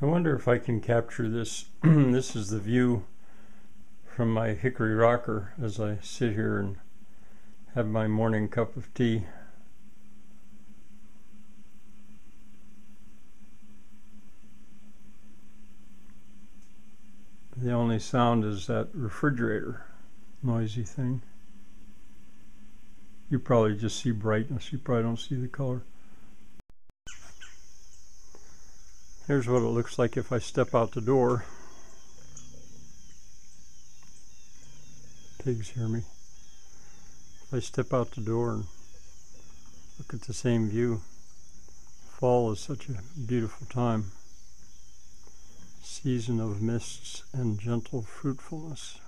I wonder if I can capture this. This is the view from my hickory rocker as I sit here and have my morning cup of tea. The only sound is that refrigerator noisy thing. You probably just see brightness, you probably don't see the color. Here's what it looks like if I step out the door. Pigs hear me. If I step out the door and look at the same view, fall is such a beautiful time. Season of mists and gentle fruitfulness.